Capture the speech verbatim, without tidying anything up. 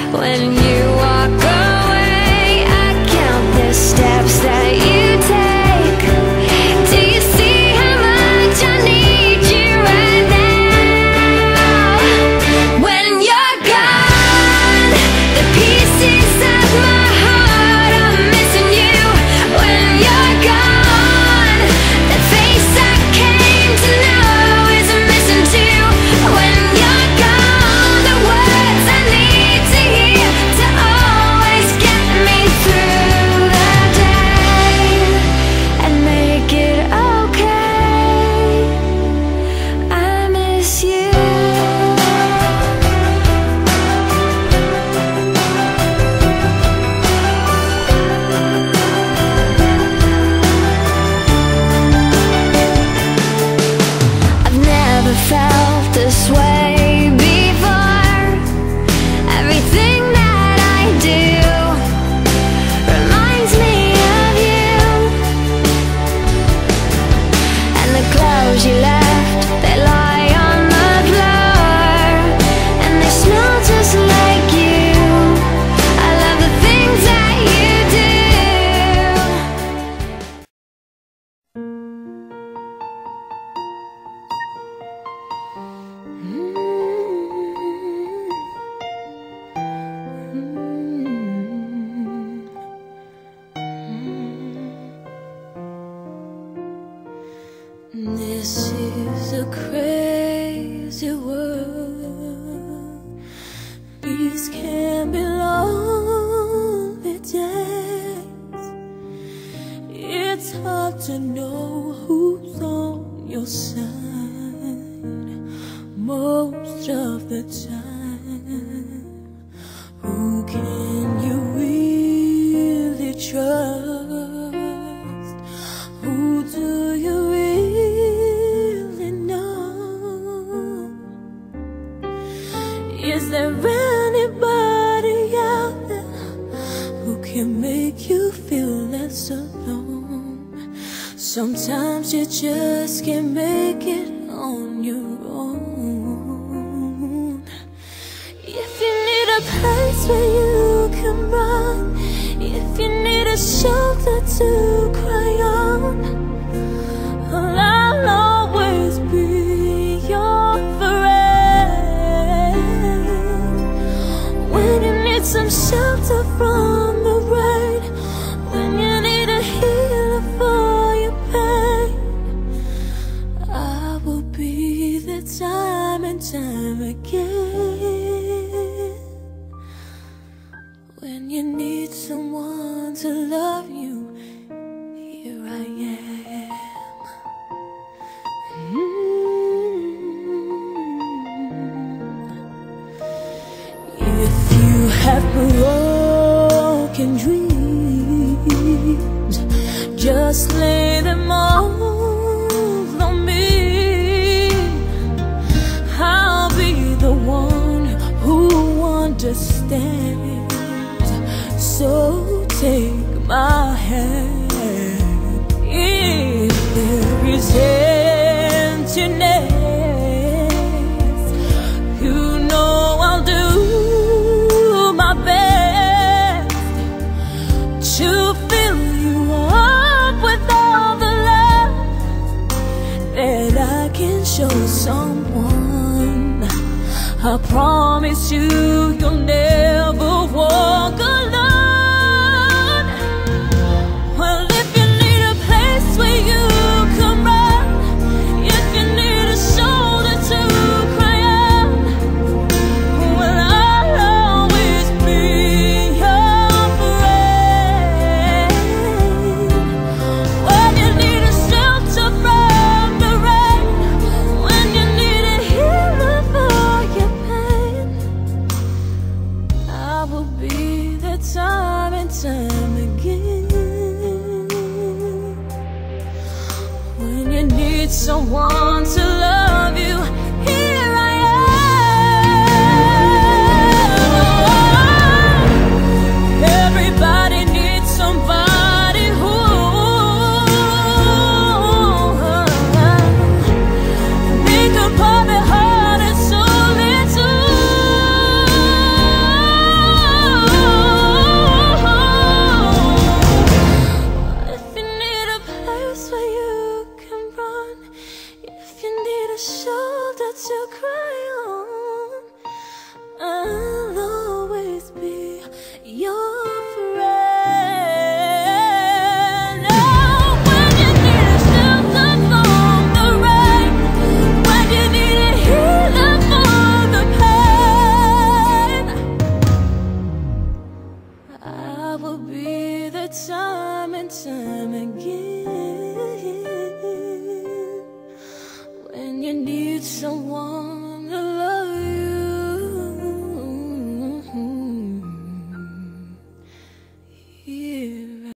When you walk away, I count the steps that you take. Do you see how much I need you right now? When you're gone, the pieces of my heart are missing you. When you're gone, the face I came to know is missing too. When you're gone, the words I need to hear to always get me through the day and make it okay. I miss you. I've never felt this way before. Everything that I do reminds me of you. And the clothes you left, they lie on the floor, and they smell just like you. I love the things that you do. This is a crazy world. These can be lonely days. It's hard to know who's on your side most of the time. Who can you really trust? Who do you really know? Is there anybody out there who can make you feel less alone? Sometimes you just can't make it on your own. If you need a place where you can run, if you need a shoulder to cry on, well, I'll always be your friend. When you need some shelter from the rain, when you need a healer for your pain, I will be there time and time again. When you need someone to love you, here I am. Mm. If you have broken dreams, just lay them all on me. I'll be the one who understands. So take my hand. If there is emptiness, you know I'll do my best to fill you up with all the love that I can show someone. I promise you, you'll never walk alone. Well, if you need a place where you can run, if you need a shoulder to cry on, well, I'll always be your friend. When you need a shelter from the rain, when you need a healer for your pain, I will be the time to cry.